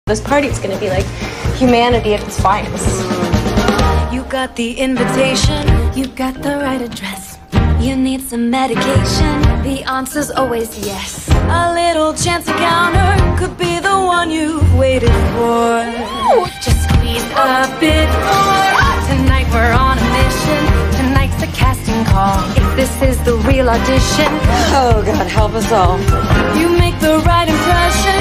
This party's gonna be like humanity at its finest. You got the invitation, you got the right address. You need some medication, the answer's always yes. A little chance encounter could be the one you've waited for. Just squeeze a bit more. Tonight we're on a mission. Tonight's the casting call. If this is the real audition, Oh God, help us all. you make the right impression.